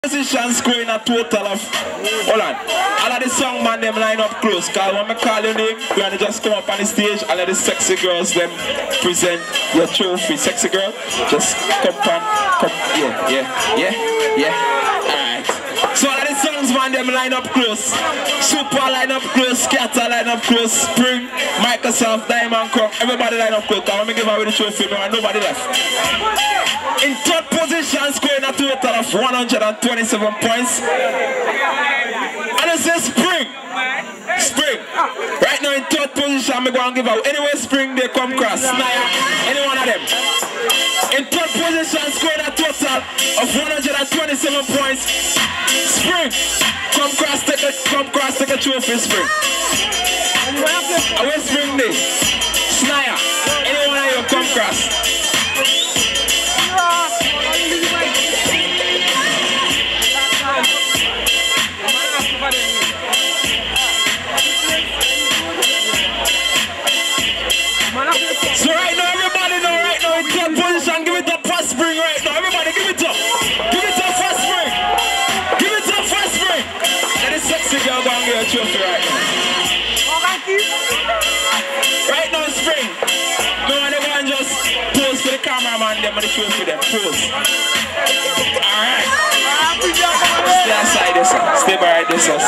Position scoring a total of, hold on, all of the song man them line up close, cause when I call your name, you're gonna just come up on the stage and let the sexy girls them present your trophy. Sexy girl, just come, yeah, alright. So all of the songs man them line up close, Super line up close, Scatter line up close, Spring, Microsoft, Diamond Croc, everybody line up close, cause when I give away the trophy, and nobody left. In third position, scoring a total of 127 points. And it says Spring. Spring. Right now in third position, I'm going to give out. Anyway, Spring, they come cross. Naya, any one of them. In third position, scoring a total of 127 points. Spring. Come cross, take a trophy, Spring. Away Spring day. Snaya, any one of you come cross. So right now, everybody know right now in third position, give it up for Spring right now. Everybody give it up. Give it up for Spring. Give it up for Spring. And the sexy girl going to get a trophy right now. Right now, Spring. No one ever just pose for the cameraman them and the trophy them. Pose. Alright. Stay aside this one. Stay by this one.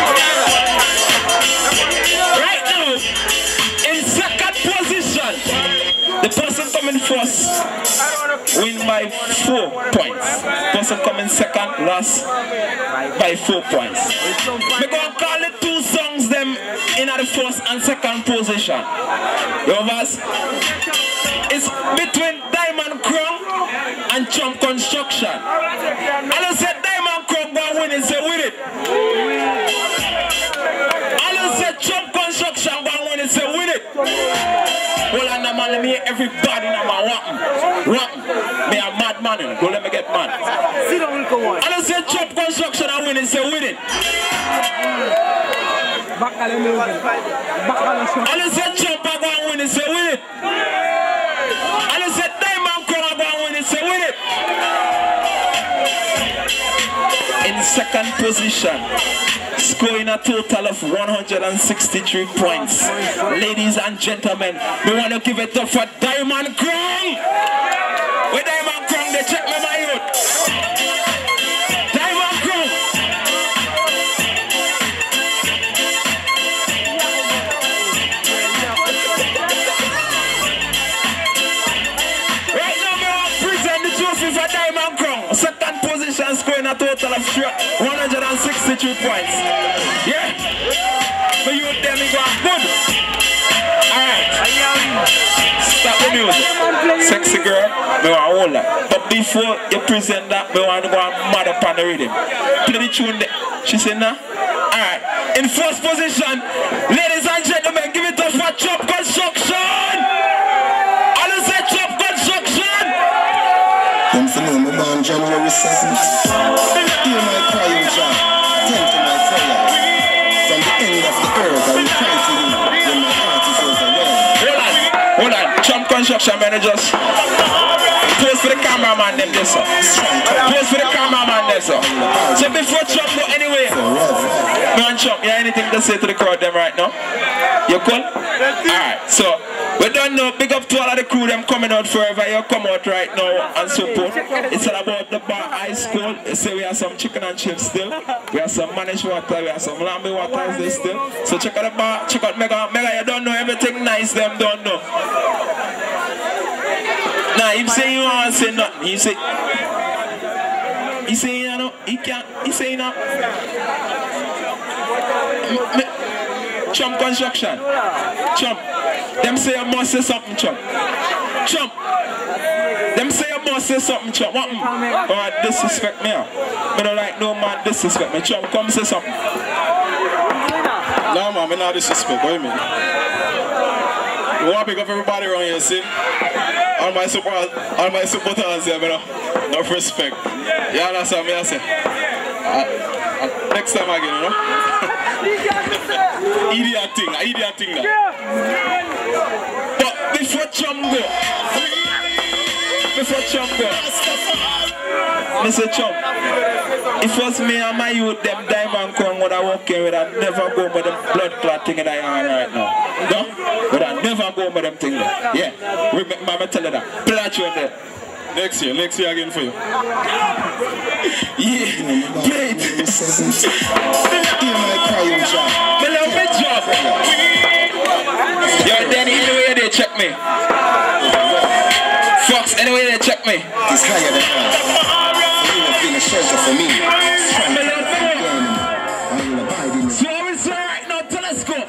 Right now, in second position, the person coming first win by 4 points. Person coming second lost by 4 points. We're going to call the two songs them in the first and second position. You know, it's between Diamond Crown and Chump Construction. And I said Diamond Crown going to win and say with it. And I said Chump Construction going to win and say with it. Well, and man, let me hear everybody in my wapping. Me a mad man, go let me get mad. And I said Chump Construction and win and say with it. And I said Chump going to win and say with it. And I said Diamond Crown going to win and say with it. In second position, scoring a total of 163 points. Ladies and gentlemen, we want to give it up for Diamond Crown. With Diamond Crown, they check me my youth. Diamond Crown. Right now, we want to present the trophy for Diamond Crown. Second position, scoring a total of 163 points. Yeah? But you tell me go good. Alright. Stop the music. Sexy girl, me want to hold that. But before you present that, me want to go and mad up on the rhythm. Play the tune there. She said nah. Alright. In first position, ladies and gentlemen, give it up for Chump Construction. All who say Chump Construction. Them for know me born January 7th. Hear my crying job, tend to my prayer. From the end of the earth I will cry to you when my heart is overwhelmed. Hold on, Chump Construction managers. Pose for the cameraman them this up. Pose for the cameraman this up. So before Chump go anyway, man Chump, you have anything to say to the crowd them right now? You cool? Alright, so we don't know, big up to all of the crew them coming out forever. You come out right now and support. It's all about the bar high school. You see we have some chicken and chips still. We have some managed water, we have some lamby waters there still. So check out the bar, check out Mega. Mega, you don't know everything nice, them don't know. Nah, he say you want to say nothing. He say you know, he can't, he say you know. Chump Construction. Chump. Them say you must say something, Chump. Chump. Them say you must say something, Chump. What? Oh, disrespect me. I don't like no man disrespect me. Chump, come say something. No man, I not disrespect. What do you mean? We want to pick up everybody around here, see? All my supporters here, no respect. You understand me? I say. Next time again, you know? Idiot thing now. But before Chump go, Mr. Chump, if it was me and my youth, them Diamond Crown would have walked in with a never go with them blood clot thing in the hand right now. No? Would I never go with them thing there. Yeah. Remember, I'm telling you that. Play that tune there. Next year again for you. Yeah, play it. Hear my cry, you job. My love me job. Yo, Danny, anyway they check me. Fox, anyway they check me. It's higher than that. For you have been a shelter for me. My love me. I will abide in you. So I will say right now, telescope.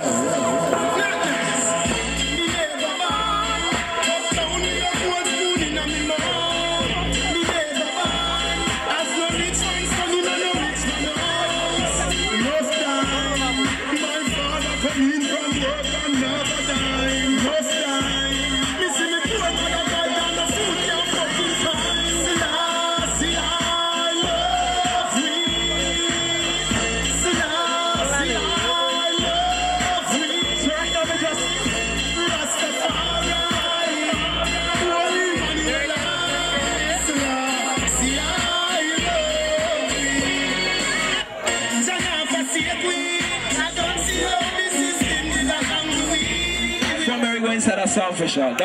Inside a selfish out,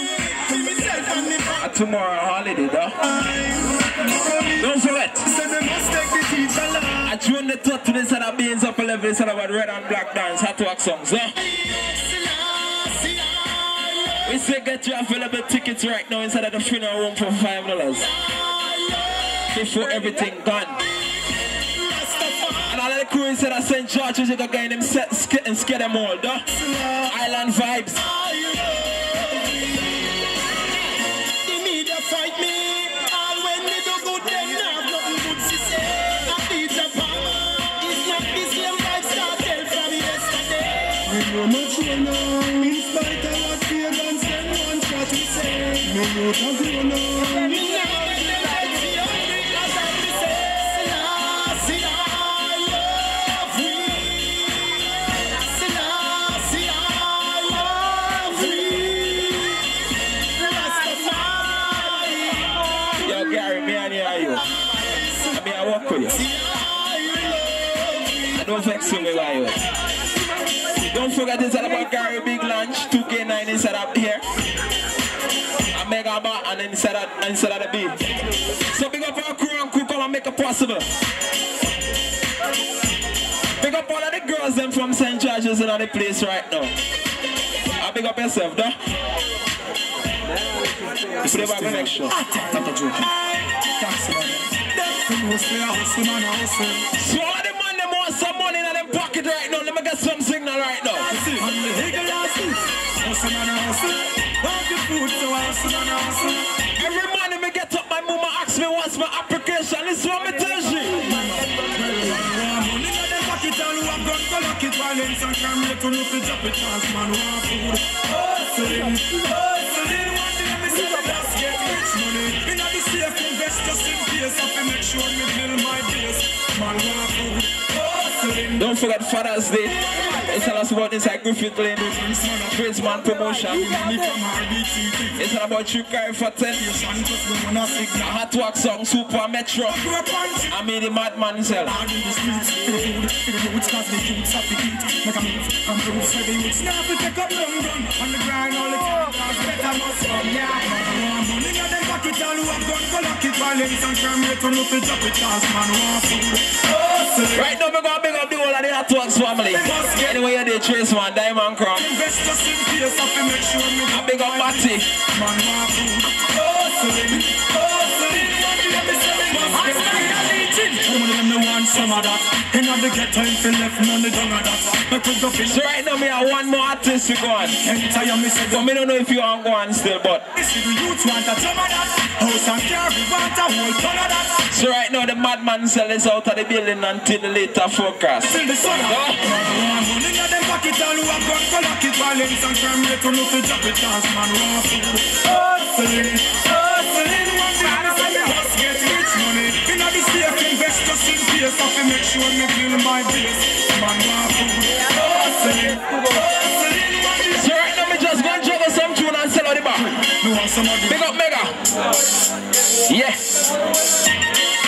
tomorrow holiday, Don't forget. I joined the thought to this other beings up a level instead about red and black dance, hot work songs, We say get your available tickets right now inside of the funeral room for $5. Before everything gone. And all of the crew inside of St. George's, you got guy in them set and scare them all, Island vibes. Yo, Gary, me and you. I mean, I walk with you. Don't vex me by you. Don't forget it's all about Gary Big Lunch, 2K9 inside up here. A mega bar and inside of the beat. So big up our crew and crew come and make it possible. Big up all of the girls them from St. George's in the place right now. And big up yourself, though. You play back the next show. So all of the man them want some money in them pocket right now. Let me get some signal right now. Every morning me get up, my mama asks me what's my application. This is what me tell you. Don't forget Father's Day. It's all about inside Griffith Lane. Tradesman promotion. It's all about you carry for 10. Hot work song, Super Metro. I made the madman himself. Right now we're gonna big up the whole of the Hot Works family. Anyway you're the Trace man, Diamond Crown. I big up Matty. So right now me have one more artist to go on. But me don't know if you want to go on still, but so right now the madman cell is out of the building until the later forecast. So right now me just gonna juggle some tune and sell out the back. Big up Mega. Yeah.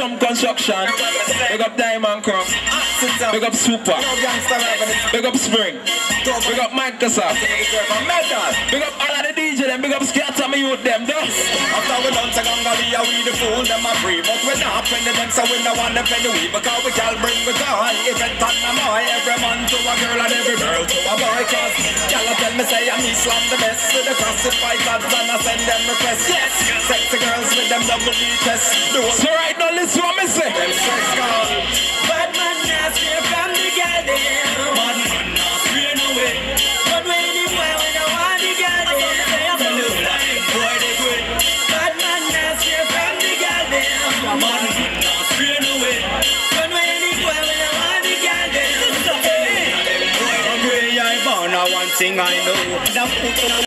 Some Construction. Big up Diamond Crow. Big up Super. Big up Spring. Big up Microsoft. Big up all of the DJ them. Big up Scatter me youth them. After we done second we the fool them a free. But we not friendly them so we no want them anyway. Because we can bring we joy. Event on the boy. Every man to a girl and every girl to a boy. Cause y'all tell me say I'm Islam the best. With the classified ads and I send them requests. Yes, sexy girls with them double D tests. So right now listen what me say. Them sex call. Bad man not straight from the goddamn. Bad man not straight no way. But when the boy we don't want the goddamn. They look like boy they quit. Bad man not straight from the goddamn. Bad man not straight no way. But when the boy we don't want the goddamn. From where I born, one thing I know. The foot in a